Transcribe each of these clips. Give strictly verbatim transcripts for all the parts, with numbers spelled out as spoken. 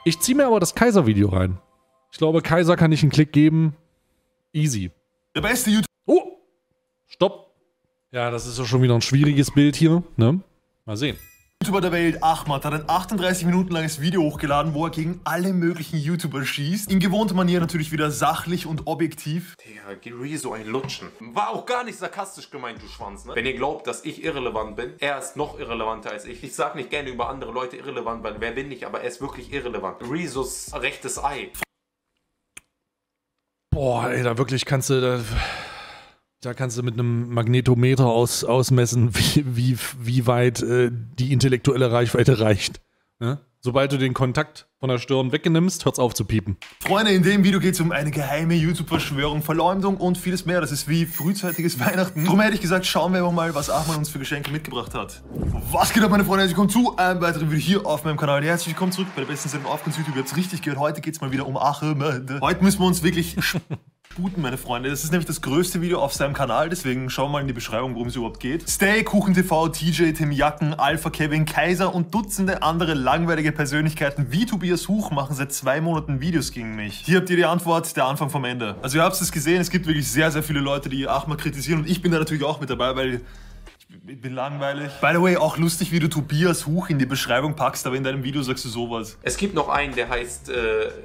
Ich ziehe mir aber das Kaiser-Video rein. Ich glaube, Kaiser kann ich einen Klick geben. Easy. Der beste YouTuber. Oh! Stopp! Ja, das ist ja schon wieder ein schwieriges Bild hier, ne? Mal sehen. YouTuber der Welt, Ahmad, hat ein achtunddreißig Minuten langes Video hochgeladen, wo er gegen alle möglichen YouTuber schießt. In gewohnter Manier natürlich wieder sachlich und objektiv. Digga, geh Rezo ein Lutschen. War auch gar nicht sarkastisch gemeint, du Schwanz, ne? Wenn ihr glaubt, dass ich irrelevant bin, er ist noch irrelevanter als ich. Ich sag nicht gerne über andere Leute irrelevant, weil wer bin ich, aber er ist wirklich irrelevant. Rezos rechtes Ei. Boah, ey, da wirklich kannst du... Da Da kannst du mit einem Magnetometer aus, ausmessen, wie, wie, wie weit äh, die intellektuelle Reichweite reicht. Ne? Sobald du den Kontakt von der Stirn weggenimmst, hört's auf zu piepen. Freunde, in dem Video geht es um eine geheime YouTube-Verschwörung, Verleumdung und vieles mehr. Das ist wie frühzeitiges Weihnachten. Darum hätte ich gesagt, schauen wir mal, was Ahmad uns für Geschenke mitgebracht hat. Was geht ab, meine Freunde? Herzlich willkommen zu einem weiteren Video hier auf meinem Kanal. Herzlich willkommen zurück bei der besten Sendung auf YouTube. Ihr habt's richtig gehört, heute geht es mal wieder um Ahmad. Heute müssen wir uns wirklich... sputen, meine Freunde. Das ist nämlich das größte Video auf seinem Kanal, deswegen schauen wir mal in die Beschreibung, worum es überhaupt geht. Stay, Kuchen T V, T J, Tim Jacken, Alpha Kevin, Kaiser und Dutzende andere langweilige Persönlichkeiten wie Tobias Huch machen seit zwei Monaten Videos gegen mich. Hier habt ihr die Antwort, der Anfang vom Ende. Also ihr habt es gesehen, es gibt wirklich sehr, sehr viele Leute, die Ahmad kritisieren und ich bin da natürlich auch mit dabei, weil... ich bin langweilig. By the way, auch lustig, wie du Tobias Huch in die Beschreibung packst, aber in deinem Video sagst du sowas. Es gibt noch einen, der heißt äh, äh,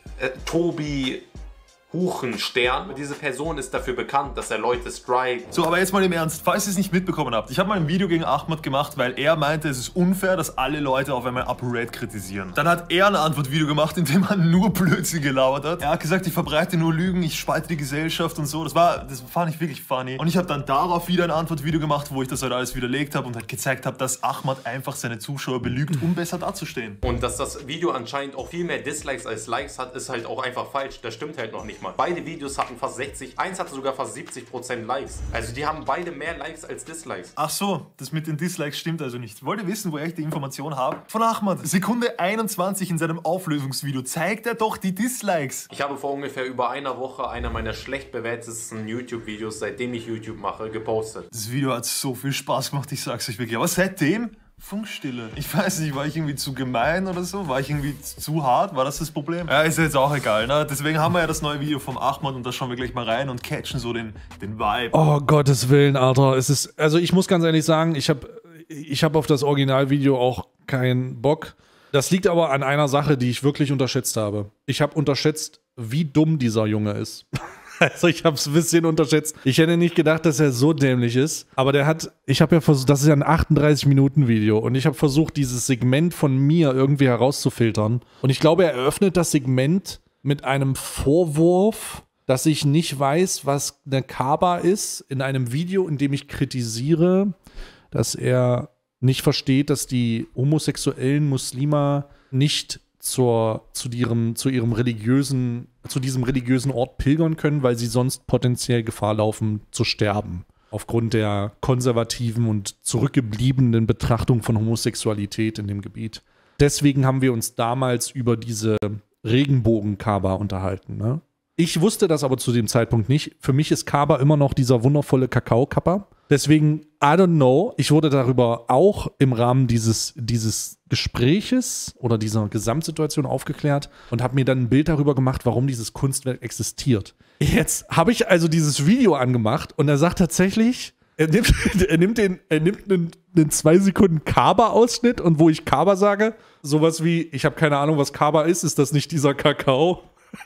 Tobi Huchenstern. Diese Person ist dafür bekannt, dass er Leute strikt. So, aber jetzt mal im Ernst, falls ihr es nicht mitbekommen habt. Ich habe mal ein Video gegen Ahmad gemacht, weil er meinte, es ist unfair, dass alle Leute auf einmal ApoRed kritisieren. Dann hat er ein Antwortvideo gemacht, in dem er nur Blödsinn gelabert hat. Er hat gesagt, ich verbreite nur Lügen, ich spalte die Gesellschaft und so. Das war, das fand ich wirklich funny. Und ich habe dann darauf wieder ein Antwortvideo gemacht, wo ich das halt alles widerlegt habe und halt gezeigt habe, dass Ahmad einfach seine Zuschauer belügt, um besser dazustehen. Und dass das Video anscheinend auch viel mehr Dislikes als Likes hat, ist halt auch einfach falsch. Das stimmt halt noch nicht mal. Beide Videos hatten fast sechzig, eins hatte sogar fast siebzig Prozent Likes. Also die haben beide mehr Likes als Dislikes. Ach so, das mit den Dislikes stimmt also nicht. Wollt ihr wissen, woher ich die Information habe? Von Ahmad. Sekunde einundzwanzig in seinem Auflösungsvideo zeigt er doch die Dislikes. Ich habe vor ungefähr über einer Woche einer meiner schlecht bewertesten YouTube-Videos, seitdem ich YouTube mache, gepostet. Das Video hat so viel Spaß gemacht, ich sag's euch wirklich. Aber seitdem... Funkstille. Ich weiß nicht, war ich irgendwie zu gemein oder so? War ich irgendwie zu hart? War das das Problem? Ja, ist ja jetzt auch egal, ne? Deswegen haben wir ja das neue Video vom Ahmad und da schauen wir gleich mal rein und catchen so den, den Vibe. Oh, Gottes Willen, Alter. Es ist, also ich muss ganz ehrlich sagen, ich habe ich hab auf das Originalvideo auch keinen Bock. Das liegt aber an einer Sache, die ich wirklich unterschätzt habe. Ich habe unterschätzt, wie dumm dieser Junge ist. Also ich habe es ein bisschen unterschätzt. Ich hätte nicht gedacht, dass er so dämlich ist. Aber der hat, ich habe ja versucht, das ist ja ein achtunddreißig Minuten Video. Und ich habe versucht, dieses Segment von mir irgendwie herauszufiltern. Und ich glaube, er eröffnet das Segment mit einem Vorwurf, dass ich nicht weiß, was eine Kaaba ist, in einem Video, in dem ich kritisiere, dass er nicht versteht, dass die homosexuellen Muslime nicht zur, zu, ihrem, zu ihrem religiösen, zu diesem religiösen Ort pilgern können, weil sie sonst potenziell Gefahr laufen zu sterben. Aufgrund der konservativen und zurückgebliebenen Betrachtung von Homosexualität in dem Gebiet. Deswegen haben wir uns damals über diese Regenbogen-Kaaba unterhalten. Ne? Ich wusste das aber zu dem Zeitpunkt nicht. Für mich ist Kaaba immer noch dieser wundervolle Kakao-Kappa. Deswegen, I don't know, ich wurde darüber auch im Rahmen dieses, dieses Gespräches oder dieser Gesamtsituation aufgeklärt und habe mir dann ein Bild darüber gemacht, warum dieses Kunstwerk existiert. Jetzt habe ich also dieses Video angemacht und er sagt tatsächlich, er nimmt, er nimmt, den, er nimmt einen, einen zwei Sekunden Kaaba-Ausschnitt und wo ich Kaaba sage, sowas wie, ich habe keine Ahnung, was Kaaba ist, ist das nicht dieser Kakao?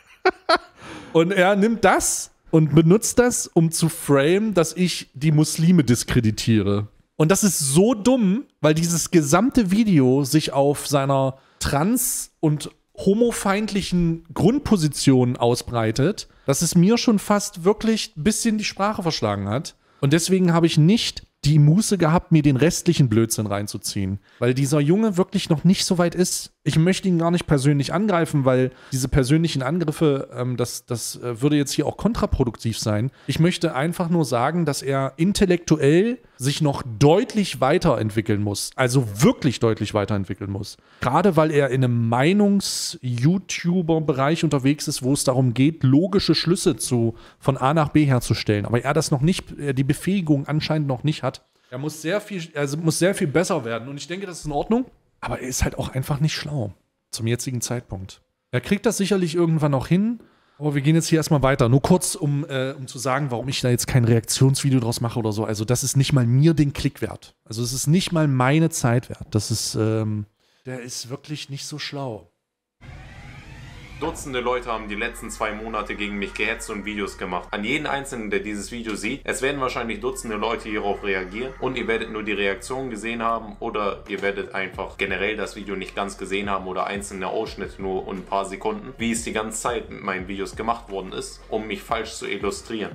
Und er nimmt das und benutzt das, um zu framen, dass ich die Muslime diskreditiere. Und das ist so dumm, weil dieses gesamte Video sich auf seiner trans- und homofeindlichen Grundposition ausbreitet, dass es mir schon fast wirklich ein bisschen die Sprache verschlagen hat. Und deswegen habe ich nicht die Muße gehabt, mir den restlichen Blödsinn reinzuziehen. Weil dieser Junge wirklich noch nicht so weit ist. Ich möchte ihn gar nicht persönlich angreifen, weil diese persönlichen Angriffe, ähm, das, das äh, würde jetzt hier auch kontraproduktiv sein. Ich möchte einfach nur sagen, dass er intellektuell sich noch deutlich weiterentwickeln muss. Also wirklich deutlich weiterentwickeln muss. Gerade weil er in einem Meinungs-YouTuber-Bereich unterwegs ist, wo es darum geht, logische Schlüsse zu, von A nach B herzustellen. Aber er das noch nicht, er die Befähigung anscheinend noch nicht hat. Er muss sehr viel, also muss sehr viel besser werden. Und ich denke, das ist in Ordnung. Aber er ist halt auch einfach nicht schlau. zum jetzigen Zeitpunkt. Er kriegt das sicherlich irgendwann noch hin, aber wir gehen jetzt hier erstmal weiter. Nur kurz, um, äh, um zu sagen, warum ich da jetzt kein Reaktionsvideo draus mache oder so. Also das ist nicht mal mir den Klick wert. Also es ist nicht mal meine Zeit wert. Das ist, ähm, der ist wirklich nicht so schlau. Dutzende Leute haben die letzten zwei Monate gegen mich gehetzt und Videos gemacht. An jeden Einzelnen, der dieses Video sieht, es werden wahrscheinlich Dutzende Leute hierauf reagieren und ihr werdet nur die Reaktion gesehen haben oder ihr werdet einfach generell das Video nicht ganz gesehen haben oder einzelne Ausschnitte nur und ein paar Sekunden, wie es die ganze Zeit mit meinen Videos gemacht worden ist, um mich falsch zu illustrieren.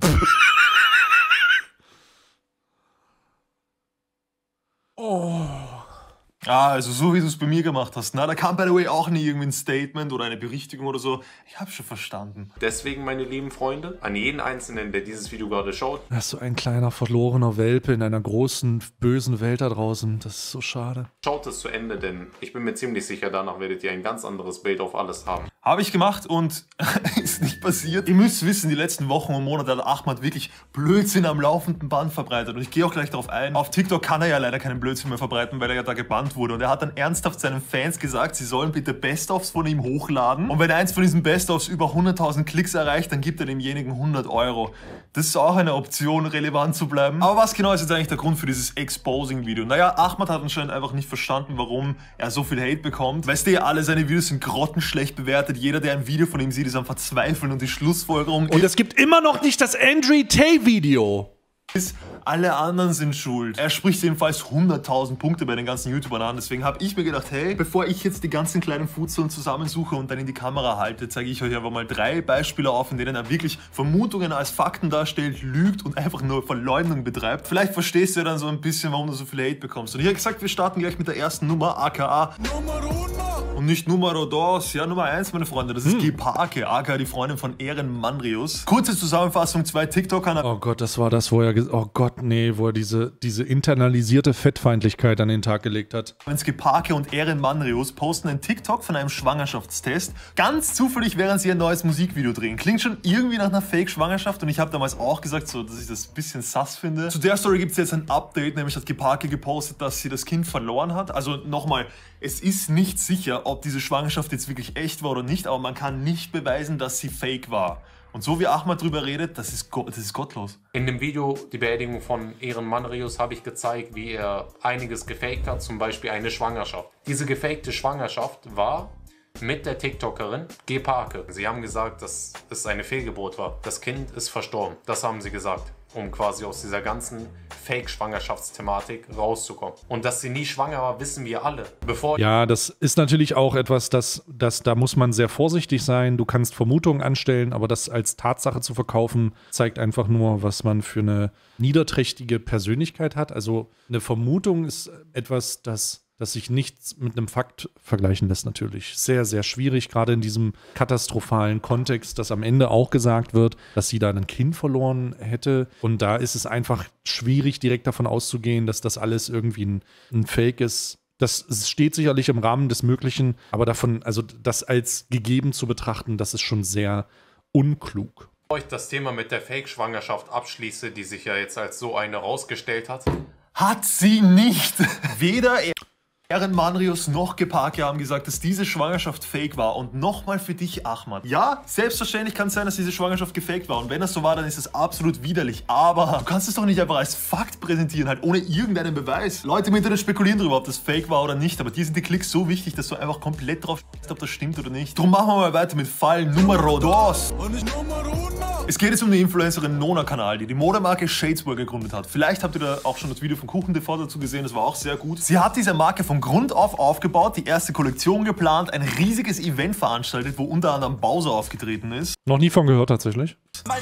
Oh. Ah, also so wie du es bei mir gemacht hast. Na, da kam by the way auch nie irgendwie ein Statement oder eine Berichtigung oder so. Ich hab's schon verstanden. Deswegen, meine lieben Freunde, an jeden Einzelnen, der dieses Video gerade schaut. Das ist so ein kleiner verlorener Welpe in einer großen, bösen Welt da draußen. Das ist so schade. Schaut es zu Ende, denn ich bin mir ziemlich sicher, danach werdet ihr ein ganz anderes Bild auf alles haben. Habe ich gemacht und ist nicht passiert. Ihr müsst wissen, die letzten Wochen und Monate hat Ahmad wirklich Blödsinn am laufenden Band verbreitet. Und ich gehe auch gleich darauf ein. Auf TikTok kann er ja leider keinen Blödsinn mehr verbreiten, weil er ja da gebannt wurde. Und er hat dann ernsthaft seinen Fans gesagt, sie sollen bitte Best-ofs von ihm hochladen. Und wenn eins von diesen Best-ofs über hunderttausend Klicks erreicht, dann gibt er demjenigen hundert Euro. Das ist auch eine Option, relevant zu bleiben. Aber was genau ist jetzt eigentlich der Grund für dieses Exposing-Video? Naja, Ahmad hat anscheinend einfach nicht verstanden, warum er so viel Hate bekommt. Weißt du, alle seine Videos sind grottenschlecht bewertet. Jeder, der ein Video von ihm sieht, ist am Verzweifeln und die Schlussfolgerung Und es gibt immer noch nicht das Andrew Tate-Video. ist, alle anderen sind schuld. Er spricht jedenfalls hunderttausend Punkte bei den ganzen YouTubern an. Deswegen habe ich mir gedacht, hey, bevor ich jetzt die ganzen kleinen Futzeln zusammensuche und dann in die Kamera halte, zeige ich euch einfach mal drei Beispiele auf, in denen er wirklich Vermutungen als Fakten darstellt, lügt und einfach nur Verleumdung betreibt. Vielleicht verstehst du ja dann so ein bisschen, warum du so viel Hate bekommst. Und ich habe gesagt, wir starten gleich mit der ersten Nummer, aka und nicht Numero dos, ja, Nummer eins, meine Freunde. Das ist hm. Gepake, aka die Freundin von Ehren Manrius. Kurze Zusammenfassung, zwei TikTokern. Oh Gott, das war das, wo er, oh Gott, nee, wo er diese, diese internalisierte Fettfeindlichkeit an den Tag gelegt hat. Gepake und Ehren Manrius posten einen TikTok von einem Schwangerschaftstest. Ganz zufällig, während sie ein neues Musikvideo drehen. Klingt schon irgendwie nach einer Fake-Schwangerschaft und ich habe damals auch gesagt, so, dass ich das ein bisschen sass finde. Zu der Story gibt es jetzt ein Update, nämlich hat Gepake gepostet, dass sie das Kind verloren hat. Also nochmal, es ist nicht sicher, ob diese Schwangerschaft jetzt wirklich echt war oder nicht, aber man kann nicht beweisen, dass sie fake war. Und so wie Ahmad drüber redet, das ist, das ist gottlos. In dem Video, die Beerdigung von Ehren Manrius, habe ich gezeigt, wie er einiges gefaked hat, zum Beispiel eine Schwangerschaft. Diese gefakte Schwangerschaft war mit der TikTokerin Gepake. Sie haben gesagt, dass es eine Fehlgeburt war. Das Kind ist verstorben. Das haben sie gesagt, um quasi aus dieser ganzen Fake-Schwangerschaftsthematik rauszukommen. Und dass sie nie schwanger war, wissen wir alle. Bevor ja, das ist natürlich auch etwas, das, das, da muss man sehr vorsichtig sein. Du kannst Vermutungen anstellen, aber das als Tatsache zu verkaufen, zeigt einfach nur, was man für eine niederträchtige Persönlichkeit hat. Also eine Vermutung ist etwas, das dass sich nichts mit einem Fakt vergleichen lässt natürlich. Sehr, sehr schwierig, gerade in diesem katastrophalen Kontext, dass am Ende auch gesagt wird, dass sie da ein Kind verloren hätte. Und da ist es einfach schwierig, direkt davon auszugehen, dass das alles irgendwie ein, ein Fake ist. Das steht sicherlich im Rahmen des Möglichen, aber davon, also das als gegeben zu betrachten, das ist schon sehr unklug. Bevor ich das Thema mit der Fake-Schwangerschaft abschließe, die sich ja jetzt als so eine rausgestellt hat. Hat sie nicht. Weder er Ehren Manrius noch Gepake haben gesagt, dass diese Schwangerschaft fake war. Und nochmal für dich, Ahmad. Ja, selbstverständlich kann es sein, dass diese Schwangerschaft gefaked war. Und wenn das so war, dann ist das absolut widerlich. Aber du kannst es doch nicht einfach als Fakt präsentieren, halt ohne irgendeinen Beweis. Leute im Internet spekulieren darüber, ob das fake war oder nicht. Aber dir sind die Klicks so wichtig, dass du einfach komplett drauf schaust, ob das stimmt oder nicht. Drum machen wir mal weiter mit Fall Numero dos. Es geht jetzt um die Influencerin Nona-Kanal, die die Modemarke Shadeswear gegründet hat. Vielleicht habt ihr da auch schon das Video von KuchenTV dazu gesehen, das war auch sehr gut. Sie hat diese Marke von Grund auf aufgebaut, die erste Kollektion geplant, ein riesiges Event veranstaltet, wo unter anderem Bowser aufgetreten ist. Noch nie von gehört tatsächlich.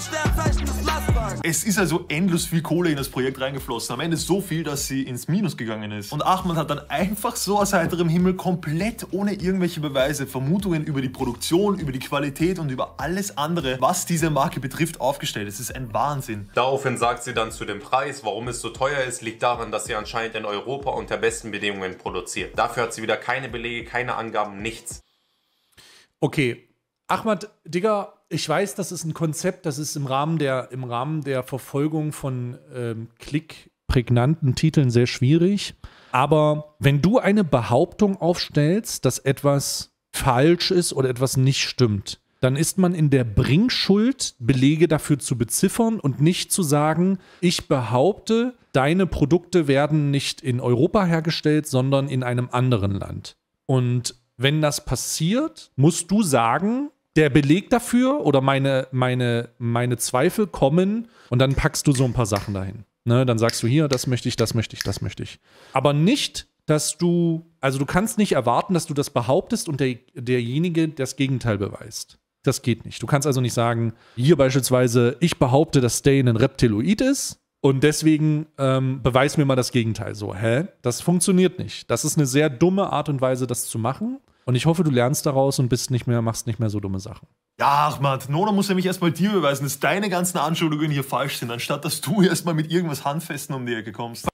Es ist also endlos viel Kohle in das Projekt reingeflossen. Am Ende so viel, dass sie ins Minus gegangen ist. Und Ahmad hat dann einfach so aus heiterem Himmel komplett ohne irgendwelche Beweise Vermutungen über die Produktion, über die Qualität und über alles andere, was diese Marke betrifft, aufgestellt. Es ist ein Wahnsinn. Daraufhin sagt sie dann zu dem Preis, warum es so teuer ist, liegt daran, dass sie anscheinend in Europa unter besten Bedingungen produziert. Dafür hat sie wieder keine Belege, keine Angaben, nichts. Okay, Ahmad, Digga, ich weiß, das ist ein Konzept, das ist im Rahmen der, im Rahmen der Verfolgung von ähm, klickprägnanten Titeln sehr schwierig. Aber wenn du eine Behauptung aufstellst, dass etwas falsch ist oder etwas nicht stimmt, dann ist man in der Bringschuld, Belege dafür zu beziffern und nicht zu sagen, ich behaupte, deine Produkte werden nicht in Europa hergestellt, sondern in einem anderen Land. Und wenn das passiert, musst du sagen, der Beleg dafür oder meine, meine, meine Zweifel kommen und dann packst du so ein paar Sachen dahin. Ne, dann sagst du hier, das möchte ich, das möchte ich, das möchte ich. Aber nicht, dass du, also du kannst nicht erwarten, dass du das behauptest und der, derjenige das Gegenteil beweist. Das geht nicht. Du kannst also nicht sagen, hier beispielsweise, ich behaupte, dass Stain ein Reptiloid ist und deswegen ähm, beweis mir mal das Gegenteil. So, hä? Das funktioniert nicht. Das ist eine sehr dumme Art und Weise, das zu machen. Und ich hoffe, du lernst daraus und bist nicht mehr, machst nicht mehr so dumme Sachen. Ja, Ahmad, Nona muss nämlich erstmal dir beweisen, dass deine ganzen Anschuldigungen hier falsch sind, anstatt dass du erstmal mit irgendwas Handfesten um die Ecke kommst.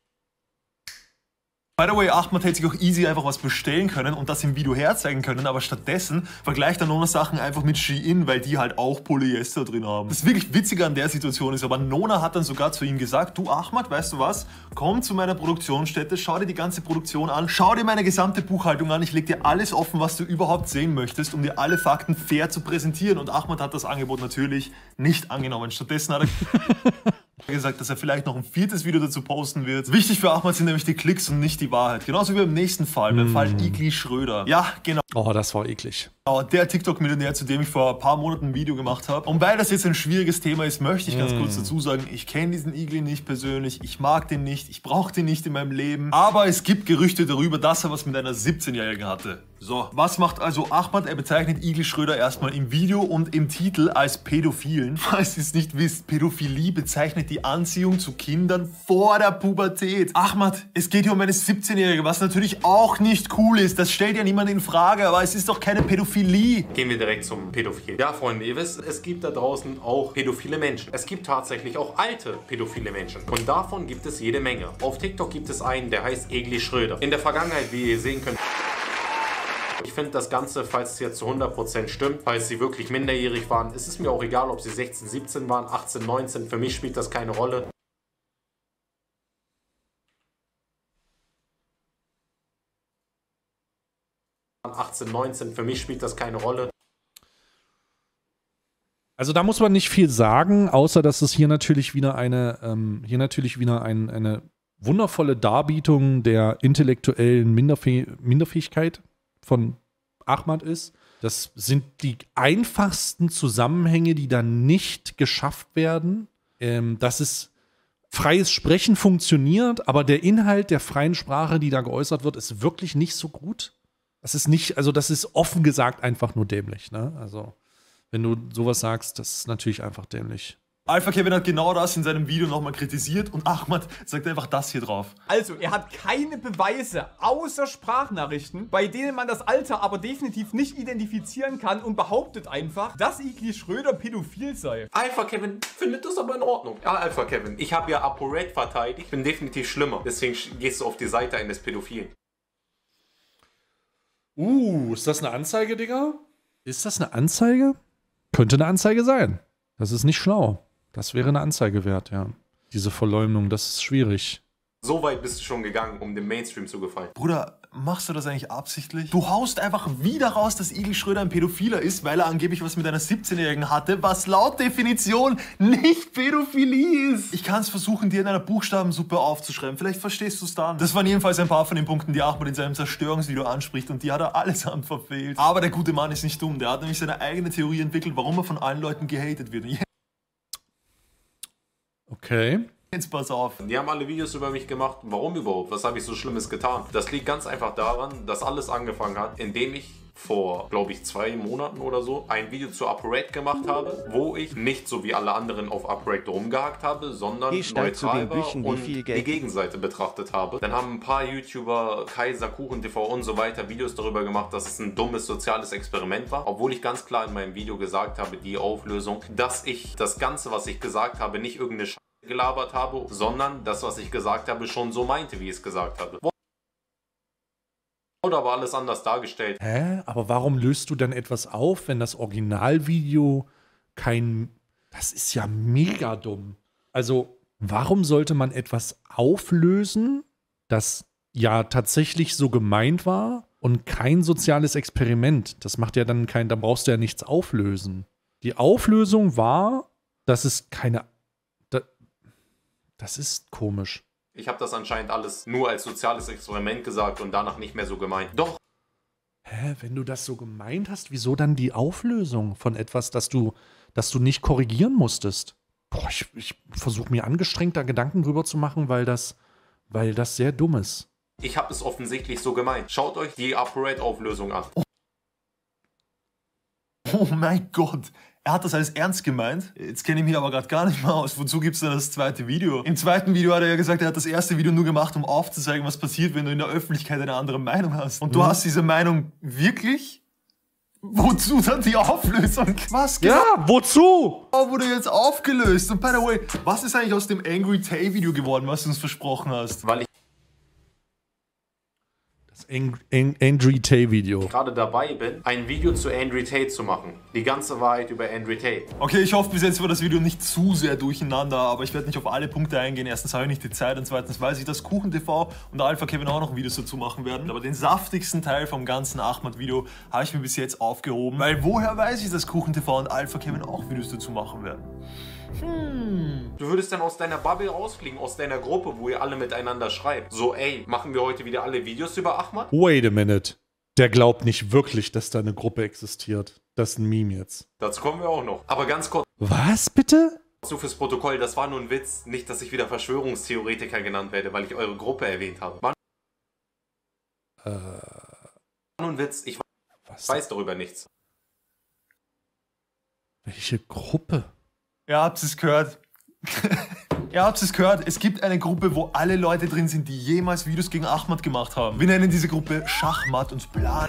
By the way, Ahmad hätte sich auch easy einfach was bestellen können und das im Video herzeigen können, aber stattdessen vergleicht er Nona Sachen einfach mit Shein, weil die halt auch Polyester drin haben. Das wirklich Witzige an der Situation ist, aber Nona hat dann sogar zu ihm gesagt, du Ahmad, weißt du was, komm zu meiner Produktionsstätte, schau dir die ganze Produktion an, schau dir meine gesamte Buchhaltung an, ich leg dir alles offen, was du überhaupt sehen möchtest, um dir alle Fakten fair zu präsentieren. Und Ahmad hat das Angebot natürlich nicht angenommen. Stattdessen hat er gesagt, dass er vielleicht noch ein viertes Video dazu posten wird. Wichtig für Ahmad sind nämlich die Klicks und nicht die Wahrheit. Genauso wie beim nächsten Fall, beim mm. Fall Igli Schröder. Ja, genau. Oh, das war eklig. Der TikTok-Millionär, zu dem ich vor ein paar Monaten ein Video gemacht habe. Und weil das jetzt ein schwieriges Thema ist, möchte ich ganz mm. kurz dazu sagen, ich kenne diesen Igli nicht persönlich, ich mag den nicht, ich brauche den nicht in meinem Leben. Aber es gibt Gerüchte darüber, dass er was mit einer siebzehnjährigen hatte. So, was macht also Ahmad? Er bezeichnet Igli Schröder erstmal im Video und im Titel als Pädophilen. Falls ihr es nicht wisst, Pädophilie bezeichnet die Anziehung zu Kindern vor der Pubertät. Ahmad, es geht hier um eine siebzehnjährige, was natürlich auch nicht cool ist. Das stellt ja niemand in Frage, aber es ist doch keine Pädophilie. Gehen wir direkt zum Pädophil. Ja, Freunde, ihr wisst, es gibt da draußen auch pädophile Menschen. Es gibt tatsächlich auch alte pädophile Menschen. Und davon gibt es jede Menge. Auf TikTok gibt es einen, der heißt Igli Schröder. In der Vergangenheit, wie ihr sehen könnt, ich finde das Ganze, falls es jetzt zu hundert Prozent stimmt, falls sie wirklich minderjährig waren, ist es mir auch egal, ob sie sechzehn, siebzehn waren, achtzehn, neunzehn, für mich spielt das keine Rolle. achtzehn, neunzehn, für mich spielt das keine Rolle. Also da muss man nicht viel sagen, außer dass es hier natürlich wieder eine, ähm, hier natürlich wieder ein, eine wundervolle Darbietung der intellektuellen Minderfäh Minderfähigkeit von Ahmad ist. Das sind die einfachsten Zusammenhänge, die dann nicht geschafft werden. Ähm, dass es freies Sprechen funktioniert, aber der Inhalt der freien Sprache, die da geäußert wird, ist wirklich nicht so gut. Das ist nicht, also das ist offen gesagt einfach nur dämlich, ne? Also, wenn du sowas sagst, das ist natürlich einfach dämlich. Alpha Kevin hat genau das in seinem Video nochmal kritisiert und Ahmad sagt einfach das hier drauf. Also, er hat keine Beweise außer Sprachnachrichten, bei denen man das Alter aber definitiv nicht identifizieren kann und behauptet einfach, dass Igli Schröder pädophil sei. Alpha Kevin findet das aber in Ordnung. Ja, Alpha Kevin, ich habe ja ApoRed verteidigt, ich bin definitiv schlimmer. Deswegen gehst du auf die Seite eines Pädophilen. Uh, ist das eine Anzeige, Digga? Ist das eine Anzeige? Könnte eine Anzeige sein. Das ist nicht schlau. Das wäre eine Anzeige wert, ja. Diese Verleumdung, das ist schwierig. So weit bist du schon gegangen, um dem Mainstream zu gefallen. Bruder, machst du das eigentlich absichtlich? Du haust einfach wieder raus, dass Igli Schröder ein Pädophiler ist, weil er angeblich was mit einer siebzehnjährigen hatte, was laut Definition nicht Pädophilie ist. Ich kann es versuchen, dir in einer Buchstabensuppe aufzuschreiben. Vielleicht verstehst du es dann. Das waren jedenfalls ein paar von den Punkten, die Ahmad in seinem Zerstörungsvideo anspricht und die hat er allesamt verfehlt. Aber der gute Mann ist nicht dumm. Der hat nämlich seine eigene Theorie entwickelt, warum er von allen Leuten gehatet wird. Okay. Jetzt pass auf. Die haben alle Videos über mich gemacht. Warum überhaupt? Was habe ich so Schlimmes getan? Das liegt ganz einfach daran, dass alles angefangen hat, indem ich vor, glaube ich, zwei Monaten oder so ein Video zu ApoRed gemacht habe, wo ich nicht so wie alle anderen auf ApoRed rumgehackt habe, sondern neutral war und die Gegenseite betrachtet habe. Dann haben ein paar YouTuber, Kaiser, Kuchen T V und so weiter Videos darüber gemacht, dass es ein dummes soziales Experiment war, obwohl ich ganz klar in meinem Video gesagt habe, die Auflösung, dass ich das Ganze, was ich gesagt habe, nicht irgendeine Scheiße gelabert habe, sondern das, was ich gesagt habe, schon so meinte, wie ich es gesagt habe. Oder aber alles anders dargestellt. Hä? Aber warum löst du dann etwas auf, wenn das Originalvideo kein... Das ist ja mega dumm. Also, warum sollte man etwas auflösen, das ja tatsächlich so gemeint war und kein soziales Experiment. Das macht ja dann kein, da brauchst du ja nichts auflösen. Die Auflösung war, dass es keine, da, das ist komisch. Ich habe das anscheinend alles nur als soziales Experiment gesagt und danach nicht mehr so gemeint. Doch. Hä, wenn du das so gemeint hast, wieso dann die Auflösung von etwas, das du, das du nicht korrigieren musstest? Boah, ich, ich versuche mir angestrengt da Gedanken drüber zu machen, weil das, weil das sehr dumm ist. Ich habe es offensichtlich so gemeint. Schaut euch die ApoRed-Auflösung an. Oh mein Gott. Er hat das alles ernst gemeint. Jetzt kenne ich mich aber gerade gar nicht mehr aus. Wozu gibt es denn das zweite Video? Im zweiten Video hat er ja gesagt, er hat das erste Video nur gemacht, um aufzuzeigen, was passiert, wenn du in der Öffentlichkeit eine andere Meinung hast. Und du mhm. hast diese Meinung wirklich? Wozu dann die Auflösung? Was genau? Ja, wozu? Wurde jetzt aufgelöst. Und by the way, was ist eigentlich aus dem Angry Tay Video geworden, was du uns versprochen hast? Weil ich Andrew Tate Video. gerade dabei bin, ein Video zu Andrew Tate zu machen. Die ganze Wahrheit über Andrew Tate. Okay, ich hoffe, bis jetzt war das Video nicht zu sehr durcheinander, aber ich werde nicht auf alle Punkte eingehen. Erstens habe ich nicht die Zeit und zweitens weiß ich, dass KuchenTV und Alpha Kevin auch noch Videos dazu machen werden. Aber den saftigsten Teil vom ganzen Ahmad-Video habe ich mir bis jetzt aufgehoben, weil woher weiß ich, dass KuchenTV und Alpha Kevin auch Videos dazu machen werden? Hm. Du würdest dann aus deiner Bubble rausfliegen, aus deiner Gruppe, wo ihr alle miteinander schreibt. So, ey, machen wir heute wieder alle Videos über Ahmad? Wait a minute. Der glaubt nicht wirklich, dass da eine Gruppe existiert. Das ist ein Meme jetzt. Dazu kommen wir auch noch. Aber ganz kurz. Was, bitte? So fürs Protokoll, das war nur ein Witz. Nicht, dass ich wieder Verschwörungstheoretiker genannt werde, weil ich eure Gruppe erwähnt habe. War Äh. nur ein Witz. Ich Was? weiß darüber nichts. Welche Gruppe? Ihr habt es gehört. Ihr habt es gehört. Es gibt eine Gruppe, wo alle Leute drin sind, die jemals Videos gegen Ahmad gemacht haben. Wir nennen diese Gruppe Schachmatt und Plan.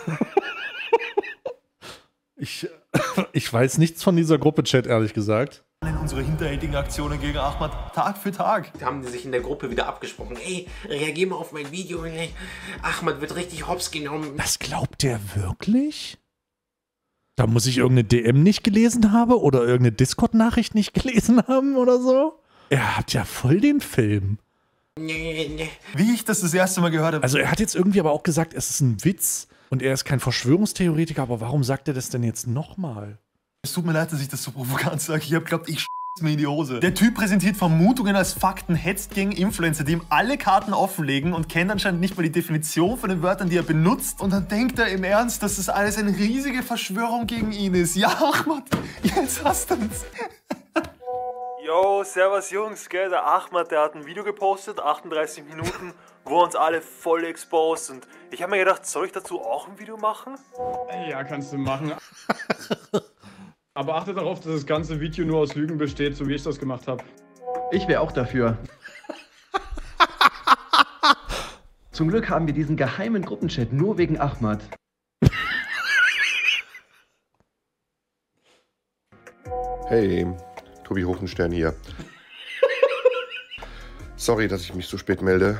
Ich, ich weiß nichts von dieser Gruppe, Chat, ehrlich gesagt. In unsere hinterhältigen Aktionen gegen Ahmad Tag für Tag. Da haben die sich in der Gruppe wieder abgesprochen. Ey, reagier mal auf mein Video. Ey. Ahmad wird richtig hops genommen. Das glaubt der wirklich? Da muss ich irgendeine D M nicht gelesen haben oder irgendeine Discord-Nachricht nicht gelesen haben oder so? Er hat ja voll den Film. Wie ich das das erste Mal gehört habe. Also er hat jetzt irgendwie aber auch gesagt, es ist ein Witz und er ist kein Verschwörungstheoretiker, aber warum sagt er das denn jetzt nochmal? Es tut mir leid, dass ich das so provokant sage. Ich hab glaubt, ich mir in die Hose. Der Typ präsentiert Vermutungen als Fakten, hetzt gegen Influencer, die ihm alle Karten offenlegen und kennt anscheinend nicht mal die Definition von den Wörtern, die er benutzt. Und dann denkt er im Ernst, dass das alles eine riesige Verschwörung gegen ihn ist. Ja, Ahmad, jetzt hast du uns. Yo, servus Jungs, gell, der Ahmad, der hat ein Video gepostet, achtunddreißig Minuten, wo er uns alle voll exposed. Und ich habe mir gedacht, soll ich dazu auch ein Video machen? Ja, kannst du machen. Aber achte darauf, dass das ganze Video nur aus Lügen besteht, so wie ich das gemacht habe. Ich wäre auch dafür. Zum Glück haben wir diesen geheimen Gruppenchat nur wegen Ahmad. Hey, Tobi Hochenstern hier. Sorry, dass ich mich so spät melde.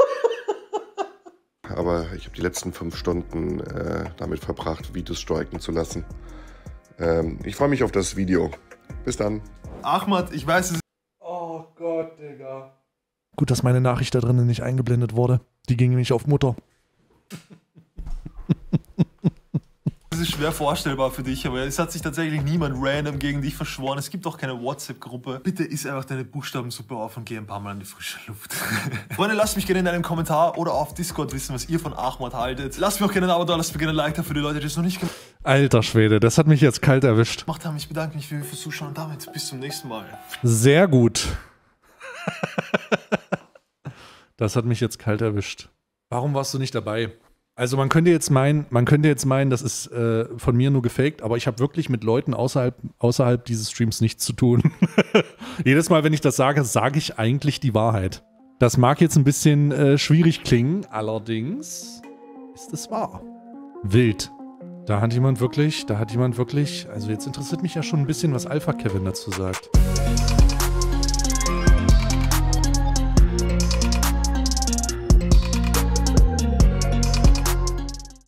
Aber ich habe die letzten fünf Stunden äh, damit verbracht, Videos striken zu lassen. Ähm, ich freue mich auf das Video. Bis dann. Ahmad, ich weiß es. Oh Gott, Digga. Gut, dass meine Nachricht da drinnen nicht eingeblendet wurde. Die ging nämlich auf Mutter. Das ist schwer vorstellbar für dich, aber es hat sich tatsächlich niemand random gegen dich verschworen. Es gibt auch keine WhatsApp-Gruppe. Bitte iss einfach deine Buchstabensuppe auf und geh ein paar Mal in die frische Luft. Freunde, lasst mich gerne in einem Kommentar oder auf Discord wissen, was ihr von Ahmad haltet. Lasst mir auch gerne ein Abo da, lasst mir gerne ein Like da für die Leute, die es noch nicht gemacht haben. Alter Schwede, das hat mich jetzt kalt erwischt. Macht haben. Ich bedanke mich für, fürs Zuschauen und damit bis zum nächsten Mal. Sehr gut. Das hat mich jetzt kalt erwischt. Warum warst du nicht dabei? Also man könnte jetzt meinen, man könnte jetzt meinen, das ist äh, von mir nur gefaked, aber ich habe wirklich mit Leuten außerhalb, außerhalb dieses Streams nichts zu tun. Jedes Mal, wenn ich das sage, sage ich eigentlich die Wahrheit. Das mag jetzt ein bisschen äh, schwierig klingen, allerdings ist es wahr. Wild. Da hat jemand wirklich, da hat jemand wirklich, also jetzt interessiert mich ja schon ein bisschen, was Alpha Kevin dazu sagt.